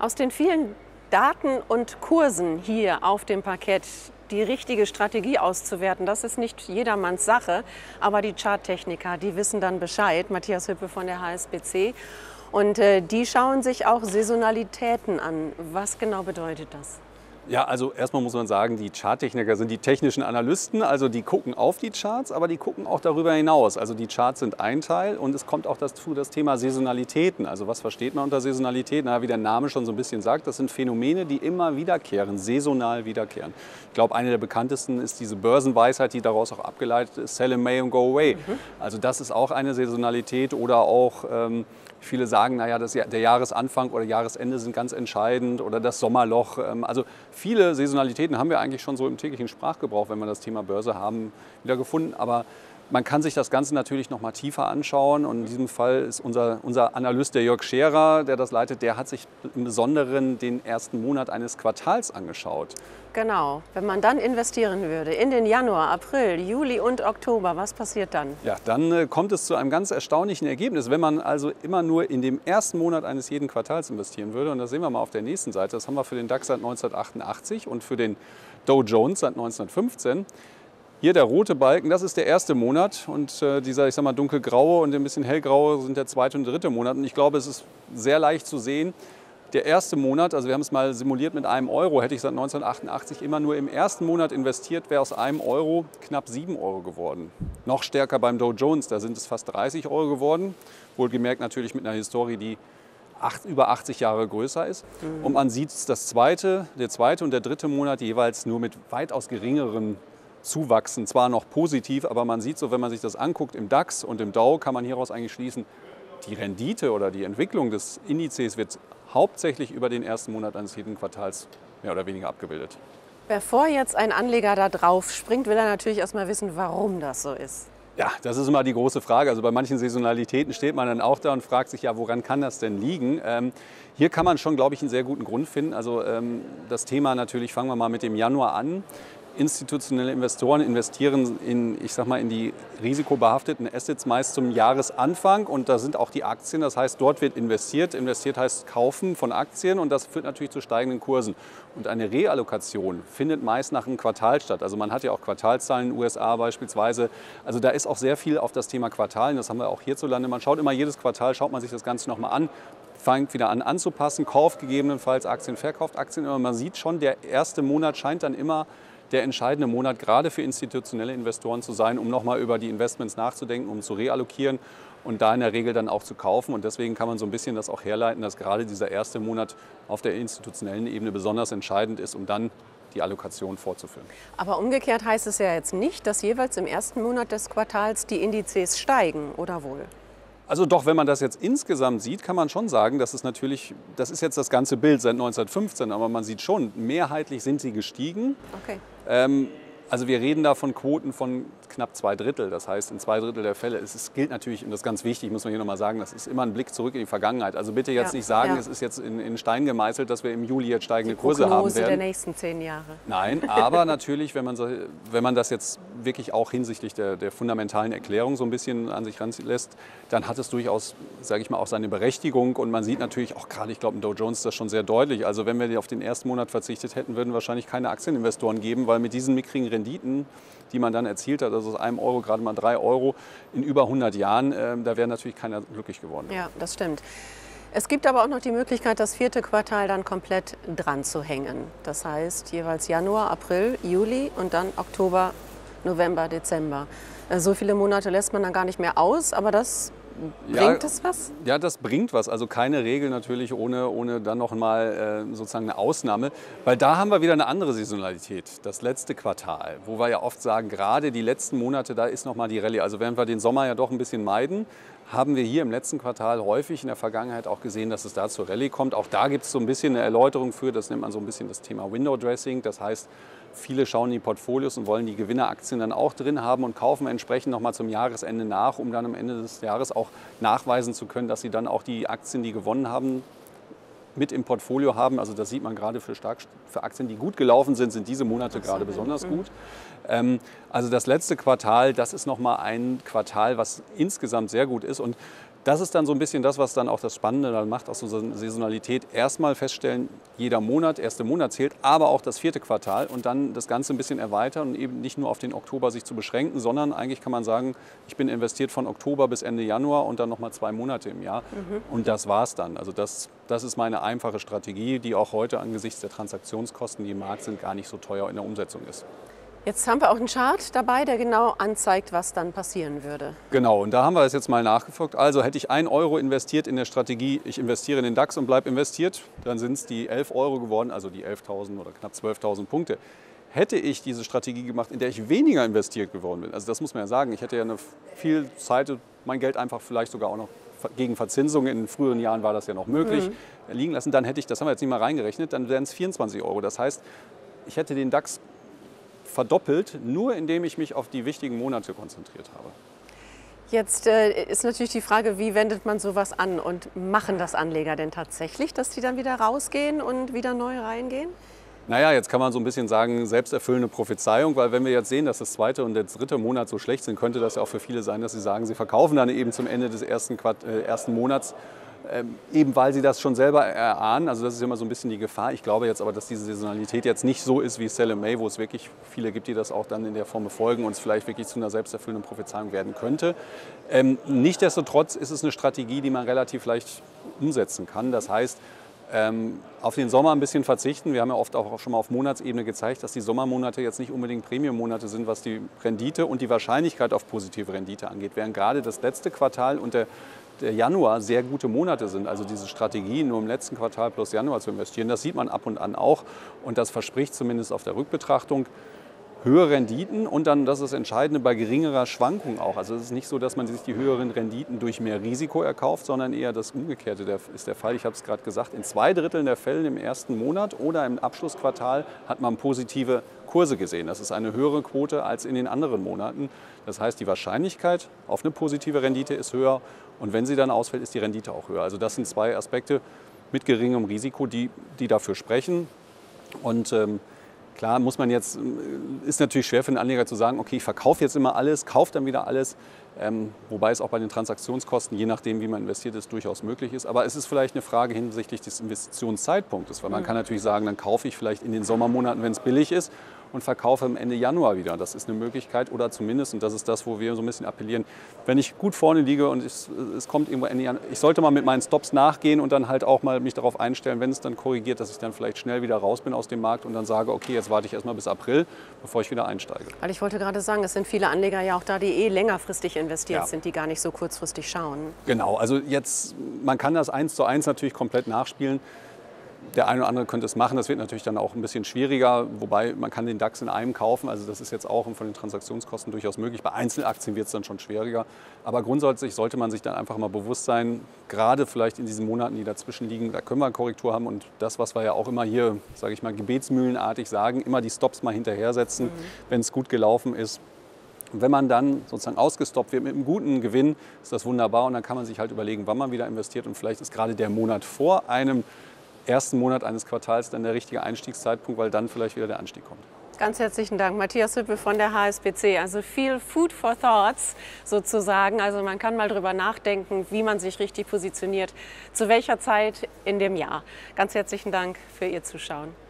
Aus den vielen Daten und Kursen hier auf dem Parkett die richtige Strategie auszuwerten, das ist nicht jedermanns Sache. Aber die Charttechniker, die wissen dann Bescheid. Matthias Hüppe von der HSBC. Und die schauen sich auch Saisonalitäten an. Was genau bedeutet das? Ja, also erstmal muss man sagen, die Charttechniker sind die technischen Analysten, also die gucken auf die Charts, aber die gucken auch darüber hinaus. Also die Charts sind ein Teil und es kommt auch dazu das Thema Saisonalitäten. Also was versteht man unter Saisonalität? Na, wie der Name schon so ein bisschen sagt, das sind Phänomene, die immer wiederkehren, saisonal wiederkehren. Ich glaube, eine der bekanntesten ist diese Börsenweisheit, die daraus auch abgeleitet ist, sell in May and go away. Also das ist auch eine Saisonalität oder auch viele sagen, naja, der Jahresanfang oder Jahresende sind ganz entscheidend oder das Sommerloch. Also viele Saisonalitäten haben wir eigentlich schon so im täglichen Sprachgebrauch, wenn wir das Thema Börse haben, wieder gefunden. Aber man kann sich das Ganze natürlich noch mal tiefer anschauen. Und in diesem Fall ist unser Analyst, der Jörg Scherer, der das leitet, der hat sich im Besonderen den ersten Monat eines Quartals angeschaut. Genau. Wenn man dann investieren würde in den Januar, April, Juli und Oktober, was passiert dann? Ja, dann kommt es zu einem ganz erstaunlichen Ergebnis. Wenn man also immer nur in dem ersten Monat eines jeden Quartals investieren würde, und das sehen wir mal auf der nächsten Seite, das haben wir für den DAX seit 1988 und für den Dow Jones seit 1915. Hier der rote Balken, das ist der erste Monat und dieser, ich sag mal, dunkelgraue und ein bisschen hellgraue sind der zweite und dritte Monat. Und ich glaube, es ist sehr leicht zu sehen, der erste Monat, also wir haben es mal simuliert mit einem Euro, hätte ich seit 1988 immer nur im ersten Monat investiert, wäre aus einem Euro knapp 7 Euro geworden. Noch stärker beim Dow Jones, da sind es fast 30 Euro geworden. Wohlgemerkt natürlich mit einer Historie, die über 80 Jahre größer ist. Und man sieht, der zweite und der dritte Monat jeweils nur mit weitaus geringeren Zuwachsen. Zwar noch positiv, aber man sieht so, wenn man sich das anguckt im DAX und im Dow, kann man hieraus eigentlich schließen, die Rendite oder die Entwicklung des Indizes wird hauptsächlich über den ersten Monat eines jeden Quartals mehr oder weniger abgebildet. Bevor jetzt ein Anleger da drauf springt, will er natürlich erst mal wissen, warum das so ist. Ja, das ist immer die große Frage. Also bei manchen Saisonalitäten steht man dann auch da und fragt sich, ja, woran kann das denn liegen? Hier kann man schon, glaube ich, einen sehr guten Grund finden. Also das Thema natürlich, fangen wir mal mit dem Januar an. Institutionelle Investoren investieren in die risikobehafteten Assets meist zum Jahresanfang und da sind auch die Aktien, das heißt, dort wird investiert. Investiert heißt Kaufen von Aktien und das führt natürlich zu steigenden Kursen. Und eine Reallokation findet meist nach einem Quartal statt. Also man hat ja auch Quartalszahlen in den USA beispielsweise. Also da ist auch sehr viel auf das Thema Quartalen, das haben wir auch hierzulande. Man schaut immer jedes Quartal, schaut man sich das Ganze nochmal an, fängt wieder an anzupassen, kauft gegebenenfalls Aktien, verkauft Aktien. Aber man sieht schon, der erste Monat scheint dann immer der entscheidende Monat gerade für institutionelle Investoren zu sein, um nochmal über die Investments nachzudenken, um zu reallokieren und da in der Regel dann auch zu kaufen. Und deswegen kann man so ein bisschen das auch herleiten, dass gerade dieser erste Monat auf der institutionellen Ebene besonders entscheidend ist, um dann die Allokation fortzuführen. Aber umgekehrt heißt es ja jetzt nicht, dass jeweils im ersten Monat des Quartals die Indizes steigen, oder wohl? Also doch, wenn man das jetzt insgesamt sieht, kann man schon sagen, das ist jetzt das ganze Bild seit 1915, aber man sieht schon, mehrheitlich sind sie gestiegen. Okay. Also wir reden da von Quoten von knapp 2/3. Das heißt, in 2/3 der Fälle, es gilt natürlich, und das ist ganz wichtig, muss man hier nochmal sagen, das ist immer ein Blick zurück in die Vergangenheit. Also bitte jetzt nicht sagen, es ist jetzt in Stein gemeißelt, dass wir im Juli jetzt steigende Kurse haben werden. Die Prognose der nächsten 10 Jahre. Nein, aber natürlich, wenn man das jetzt wirklich auch hinsichtlich der fundamentalen Erklärung so ein bisschen an sich ranlässt, dann hat es durchaus, sage ich mal, auch seine Berechtigung. Und man sieht natürlich auch gerade, ich glaube, im Dow Jones ist das schon sehr deutlich. Also wenn wir auf den ersten Monat verzichtet hätten, würden wahrscheinlich keine Aktieninvestoren geben, weil mit diesen mickrigen Renditen, die man dann erzielt hat, also aus einem Euro gerade mal 3 Euro in über 100 Jahren, da wäre natürlich keiner glücklich geworden. Ja, das stimmt. Es gibt aber auch noch die Möglichkeit, das vierte Quartal dann komplett dran zu hängen. Das heißt jeweils Januar, April, Juli und dann Oktober, November, Dezember. So viele Monate lässt man dann gar nicht mehr aus, aber bringt das was? Ja, das bringt was. Also keine Regel natürlich ohne dann noch mal sozusagen eine Ausnahme. Weil da haben wir wieder eine andere Saisonalität. Das letzte Quartal, wo wir ja oft sagen, gerade die letzten Monate, da ist noch mal die Rallye. Also während wir den Sommer ja doch ein bisschen meiden, haben wir hier im letzten Quartal häufig in der Vergangenheit auch gesehen, dass es da zur Rallye kommt. Auch da gibt es so ein bisschen eine Erläuterung für, das nennt man so ein bisschen das Thema Window Dressing. Das heißt, viele schauen in die Portfolios und wollen die Gewinneraktien dann auch drin haben und kaufen entsprechend noch mal zum Jahresende nach, um dann am Ende des Jahres auch nachweisen zu können, dass sie dann auch die Aktien, die gewonnen haben, mit im Portfolio haben. Also das sieht man gerade für Aktien, die gut gelaufen sind, sind diese Monate gerade besonders gut. Also das letzte Quartal, das ist noch mal ein Quartal, was insgesamt sehr gut ist. Und Das ist dann so ein bisschen das, was dann auch das Spannende dann macht, auch so eine Saisonalität. Erstmal feststellen, jeder Monat, erste Monat zählt, aber auch das vierte Quartal und dann das Ganze ein bisschen erweitern und eben nicht nur auf den Oktober sich zu beschränken, sondern eigentlich kann man sagen, ich bin investiert von Oktober bis Ende Januar und dann nochmal 2 Monate im Jahr. Und das war's dann. Also das ist meine einfache Strategie, die auch heute angesichts der Transaktionskosten, die im Markt sind, gar nicht so teuer in der Umsetzung ist. Jetzt haben wir auch einen Chart dabei, der genau anzeigt, was dann passieren würde. Genau, und da haben wir es jetzt mal nachgefolgt. Also hätte ich 1 Euro investiert in der Strategie, ich investiere in den DAX und bleibe investiert, dann sind es die 11 Euro geworden, also die 11.000 oder knapp 12.000 Punkte. Hätte ich diese Strategie gemacht, in der ich weniger investiert geworden bin, also das muss man ja sagen, ich hätte ja eine viel Zeit, mein Geld einfach vielleicht sogar auch noch gegen Verzinsung, in früheren Jahren war das ja noch möglich, liegen lassen, dann hätte ich, das haben wir jetzt nicht mal reingerechnet, dann wären es 24 Euro. Das heißt, ich hätte den DAX verdoppelt, nur indem ich mich auf die wichtigen Monate konzentriert habe. Jetzt ist natürlich die Frage, wie wendet man sowas an und machen das Anleger denn tatsächlich, dass die dann wieder rausgehen und wieder neu reingehen? Naja, jetzt kann man so ein bisschen sagen, selbsterfüllende Prophezeiung, weil wenn wir jetzt sehen, dass das zweite und der dritte Monat so schlecht sind, könnte das ja auch für viele sein, dass sie sagen, sie verkaufen dann eben zum Ende des ersten Monats. Eben weil sie das schon selber erahnen, also das ist immer so ein bisschen die Gefahr. Ich glaube jetzt aber, dass diese Saisonalität jetzt nicht so ist wie Sell in May, wo es wirklich viele gibt, die das auch dann in der Form befolgen und es vielleicht wirklich zu einer selbsterfüllenden Prophezeiung werden könnte. Nichtsdestotrotz ist es eine Strategie, die man relativ leicht umsetzen kann. Das heißt, auf den Sommer ein bisschen verzichten. Wir haben ja oft auch schon mal auf Monatsebene gezeigt, dass die Sommermonate jetzt nicht unbedingt Premium-Monate sind, was die Rendite und die Wahrscheinlichkeit auf positive Rendite angeht. Während gerade das letzte Quartal und der Januar sehr gute Monate sind. Also diese Strategie, nur im letzten Quartal plus Januar zu investieren, das sieht man ab und an auch. Und das verspricht zumindest auf der Rückbetrachtung höhere Renditen und dann, das ist das Entscheidende, bei geringerer Schwankung auch. Also es ist nicht so, dass man sich die höheren Renditen durch mehr Risiko erkauft, sondern eher das Umgekehrte ist der Fall. Ich habe es gerade gesagt, in 2/3 der Fälle im ersten Monat oder im Abschlussquartal hat man positive Kurse gesehen. Das ist eine höhere Quote als in den anderen Monaten. Das heißt, die Wahrscheinlichkeit auf eine positive Rendite ist höher und wenn sie dann ausfällt, ist die Rendite auch höher. Also das sind 2 Aspekte mit geringem Risiko, die dafür sprechen. Und klar muss man jetzt, ist natürlich schwer für einen Anleger zu sagen, okay, ich verkaufe jetzt immer alles, kaufe dann wieder alles. Wobei es auch bei den Transaktionskosten, je nachdem wie man investiert ist, durchaus möglich ist. Aber es ist vielleicht eine Frage hinsichtlich des Investitionszeitpunktes, weil man kann natürlich sagen, dann kaufe ich vielleicht in den Sommermonaten, wenn es billig ist und verkaufe am Ende Januar wieder. Das ist eine Möglichkeit oder zumindest, und das ist das, wo wir so ein bisschen appellieren, wenn ich gut vorne liege und es kommt irgendwo Ende Januar, ich sollte mal mit meinen Stops nachgehen und dann halt auch mal mich darauf einstellen, wenn es dann korrigiert, dass ich dann vielleicht schnell wieder raus bin aus dem Markt und dann sage, okay, jetzt warte ich erstmal bis April, bevor ich wieder einsteige. Weil ich wollte gerade sagen, es sind viele Anleger ja auch da, die längerfristig investiert sind, die gar nicht so kurzfristig schauen. Genau, also jetzt, man kann das 1:1 natürlich komplett nachspielen. Der eine oder andere könnte es machen, das wird natürlich dann auch ein bisschen schwieriger, wobei man kann den DAX in einem kaufen, also das ist jetzt auch von den Transaktionskosten durchaus möglich. Bei Einzelaktien wird es dann schon schwieriger, aber grundsätzlich sollte man sich dann einfach mal bewusst sein, gerade vielleicht in diesen Monaten, die dazwischen liegen, da können wir eine Korrektur haben und das, was wir ja auch immer hier, sage ich mal, gebetsmühlenartig sagen, immer die Stops mal hinterher setzen, wenn es gut gelaufen ist. Und wenn man dann sozusagen ausgestoppt wird mit einem guten Gewinn, ist das wunderbar und dann kann man sich halt überlegen, wann man wieder investiert und vielleicht ist gerade der Monat vor einem ersten Monat eines Quartals dann der richtige Einstiegszeitpunkt, weil dann vielleicht wieder der Anstieg kommt. Ganz herzlichen Dank, Matthias Hüppe von der HSBC. Also viel Food for Thoughts sozusagen. Also man kann mal drüber nachdenken, wie man sich richtig positioniert, zu welcher Zeit in dem Jahr. Ganz herzlichen Dank für Ihr Zuschauen.